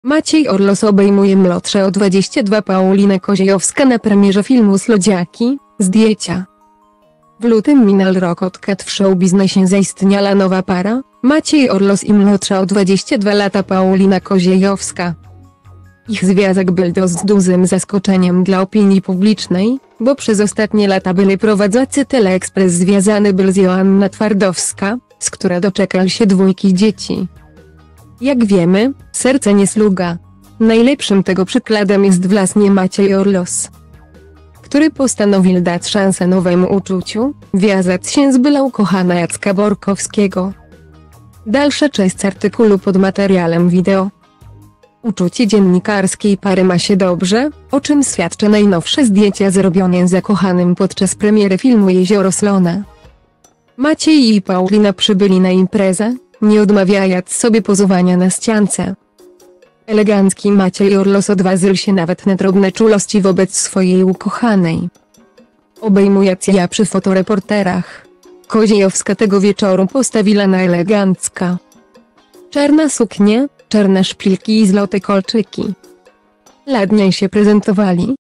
Maciej Orlos obejmuje młodsze o 22 Paulinę Koziejowską na premierze filmu Słodziaki – Zdjęcia. W lutym minął rok odkąd w showbiznesie zaistniała nowa para, Maciej Orlos i młodsza o 22 lata Paulina Koziejowska. Ich związek był dość dużym zaskoczeniem dla opinii publicznej, bo przez ostatnie lata byli prowadzący Teleekspres związany był z Joanna Twardowska, z która doczekał się dwójki dzieci. Jak wiemy, serce nie sługa. Najlepszym tego przykładem jest właśnie Maciej Orlos, który postanowił dać szansę nowemu uczuciu, wiązać się z byłą kochaną Jacka Borkowskiego. Dalsza część artykułu pod materiałem wideo. Uczucie dziennikarskiej pary ma się dobrze, o czym świadczy najnowsze zdjęcia zrobione zakochanym podczas premiery filmu Jezioro Slona. Maciej i Paulina przybyli na imprezę, nie odmawiając sobie pozowania na ściance. Elegancki Maciej Orlos odważył się nawet na drobne czułości wobec swojej ukochanej. Obejmując ją przy fotoreporterach, Koziejowska tego wieczoru postawiła na elegancka. Czarna suknie, czarne szpilki i złote kolczyki. Ładnie się prezentowali,